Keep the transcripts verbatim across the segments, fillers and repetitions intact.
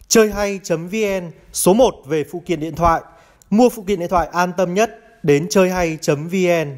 chơi hay chấm vn, số một về phụ kiện điện thoại. Mua phụ kiện điện thoại an tâm nhất, đến chơi hay chấm vn.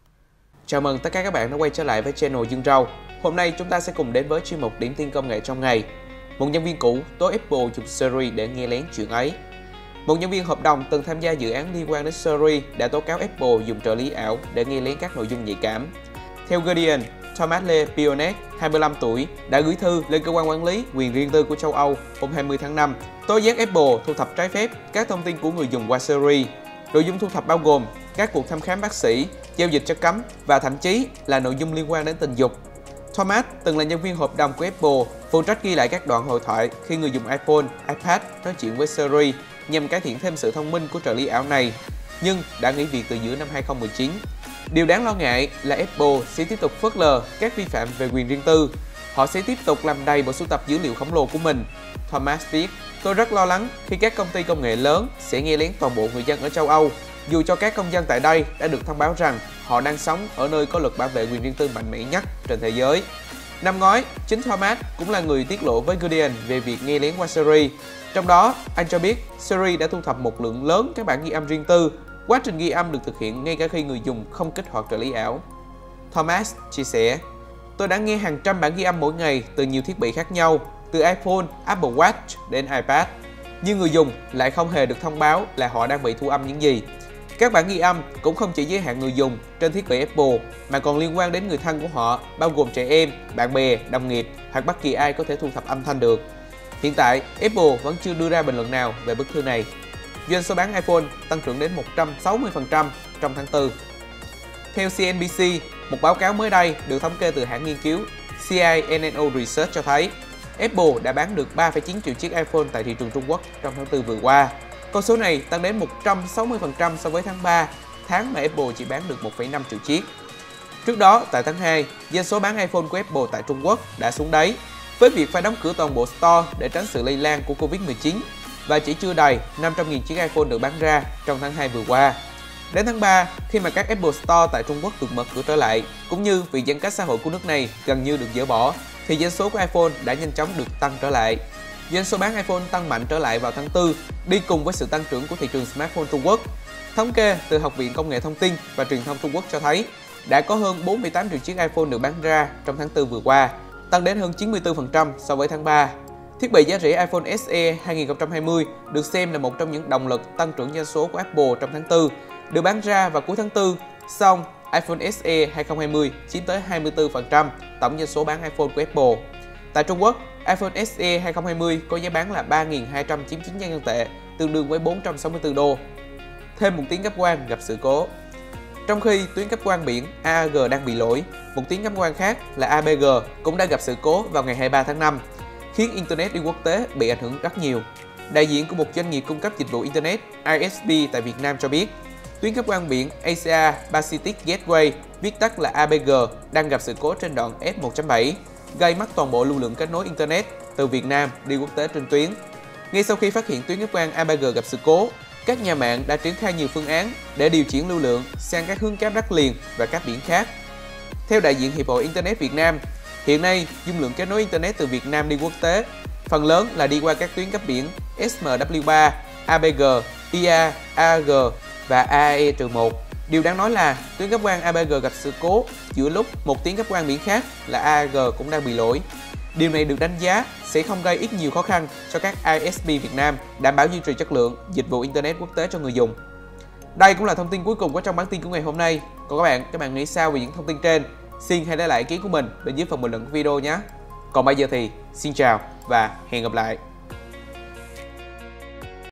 Chào mừng tất cả các bạn đã quay trở lại với channel Dương Rau. Hôm nay chúng ta sẽ cùng đến với chuyên mục điểm tin công nghệ trong ngày. Một nhân viên cũ tố Apple dùng Siri để nghe lén chuyện ấy. Một nhân viên hợp đồng từng tham gia dự án liên quan đến Siri đã tố cáo Apple dùng trợ lý ảo để nghe lén các nội dung nhạy cảm. Theo Guardian, Thomas Le Pionnet, hai mươi lăm tuổi, đã gửi thư lên cơ quan quản lý quyền riêng tư của châu Âu hôm hai mươi tháng năm, tố giác Apple thu thập trái phép các thông tin của người dùng qua Siri. Nội dung thu thập bao gồm các cuộc thăm khám bác sĩ, giao dịch chất cấm và thậm chí là nội dung liên quan đến tình dục. Thomas từng là nhân viên hợp đồng của Apple, phụ trách ghi lại các đoạn hội thoại khi người dùng iPhone, iPad nói chuyện với Siri nhằm cải thiện thêm sự thông minh của trợ lý ảo này, nhưng đã nghỉ việc từ giữa năm hai không một chín. Điều đáng lo ngại là Apple sẽ tiếp tục phớt lờ các vi phạm về quyền riêng tư. Họ sẽ tiếp tục làm đầy bộ sưu tập dữ liệu khổng lồ của mình. Thomas viết, tôi rất lo lắng khi các công ty công nghệ lớn sẽ nghe lén toàn bộ người dân ở châu Âu, dù cho các công dân tại đây đã được thông báo rằng họ đang sống ở nơi có luật bảo vệ quyền riêng tư mạnh mẽ nhất trên thế giới. Năm ngoái, chính Thomas cũng là người tiết lộ với Guardian về việc nghe lén qua Siri. Trong đó, anh cho biết Siri đã thu thập một lượng lớn các bản ghi âm riêng tư. Quá trình ghi âm được thực hiện ngay cả khi người dùng không kích hoạt trợ lý ảo. Thomas chia sẻ, tôi đã nghe hàng trăm bản ghi âm mỗi ngày từ nhiều thiết bị khác nhau, từ iPhone, Apple Watch đến iPad. Nhưng người dùng lại không hề được thông báo là họ đang bị thu âm những gì. Các bản ghi âm cũng không chỉ giới hạn người dùng trên thiết bị Apple mà còn liên quan đến người thân của họ, bao gồm trẻ em, bạn bè, đồng nghiệp hoặc bất kỳ ai có thể thu thập âm thanh được. Hiện tại, Apple vẫn chưa đưa ra bình luận nào về bức thư này. Doanh số bán iPhone tăng trưởng đến một trăm sáu mươi phần trăm trong tháng tư. Theo xê en bê xê, một báo cáo mới đây được thống kê từ hãng nghiên cứu xê i en en o Research cho thấy Apple đã bán được ba phẩy chín triệu chiếc iPhone tại thị trường Trung Quốc trong tháng tư vừa qua. Con số này tăng đến một trăm sáu mươi phần trăm so với tháng ba, tháng mà Apple chỉ bán được một phẩy năm triệu chiếc. Trước đó, tại tháng hai, doanh số bán iPhone của Apple tại Trung Quốc đã xuống đáy, với việc phải đóng cửa toàn bộ store để tránh sự lây lan của Covid mười chín, và chỉ chưa đầy năm trăm nghìn chiếc iPhone được bán ra trong tháng hai vừa qua. Đến tháng ba, khi mà các Apple Store tại Trung Quốc được mở cửa trở lại, cũng như việc giãn cách xã hội của nước này gần như được dỡ bỏ, thì doanh số của iPhone đã nhanh chóng được tăng trở lại. Doanh số bán iPhone tăng mạnh trở lại vào tháng tư, đi cùng với sự tăng trưởng của thị trường smartphone Trung Quốc. Thống kê từ Học viện Công nghệ Thông tin và Truyền thông Trung Quốc cho thấy, đã có hơn bốn mươi tám triệu chiếc iPhone được bán ra trong tháng tư vừa qua, tăng đến hơn chín mươi tư phần trăm so với tháng ba. Thiết bị giá rẻ iPhone ét e hai không hai không được xem là một trong những động lực tăng trưởng doanh số của Apple trong tháng tư, được bán ra vào cuối tháng tư, song iPhone ét e hai không hai không chiếm tới hai mươi tư phần trăm tổng doanh số bán iPhone của Apple. Tại Trung Quốc, iPhone ét e hai không hai không có giá bán là ba nghìn hai trăm chín mươi chín nhân dân tệ, tương đương với bốn trăm sáu mươi tư đô. Thêm một tuyến cáp quang gặp sự cố. Trong khi tuyến cáp quang biển a a giê đang bị lỗi, một tuyến cáp quang khác là a bê giê cũng đã gặp sự cố vào ngày hai mươi ba tháng năm, khiến Internet đi quốc tế bị ảnh hưởng rất nhiều. Đại diện của một doanh nghiệp cung cấp dịch vụ Internet i ét pê tại Việt Nam cho biết, tuyến cáp quang biển Asia Pacific Gateway, viết tắt là a bê giê, đang gặp sự cố trên đoạn S một chấm bảy, gây mất toàn bộ lưu lượng kết nối Internet từ Việt Nam đi quốc tế trên tuyến. Ngay sau khi phát hiện tuyến cáp quang a bê giê gặp sự cố, các nhà mạng đã triển khai nhiều phương án để điều chuyển lưu lượng sang các hướng cáp đất liền và cáp biển khác. Theo đại diện Hiệp hội Internet Việt Nam, hiện nay dung lượng kết nối Internet từ Việt Nam đi quốc tế phần lớn là đi qua các tuyến cáp biển ét em vê ba, a bê giê, i a, a a giê và a a e một. Điều đáng nói là tuyến cáp quang a bê giê gặp sự cố giữa lúc một tuyến cáp quang biển khác là a a giê cũng đang bị lỗi. Điều này được đánh giá sẽ không gây ít nhiều khó khăn cho các i ét pê Việt Nam đảm bảo duy trì chất lượng dịch vụ Internet quốc tế cho người dùng. Đây cũng là thông tin cuối cùng của trong bản tin của ngày hôm nay. Còn các bạn, các bạn nghĩ sao về những thông tin trên? Xin hãy để lại ý kiến của mình bên dưới phần bình luận của video nhé. Còn bây giờ thì xin chào và hẹn gặp lại.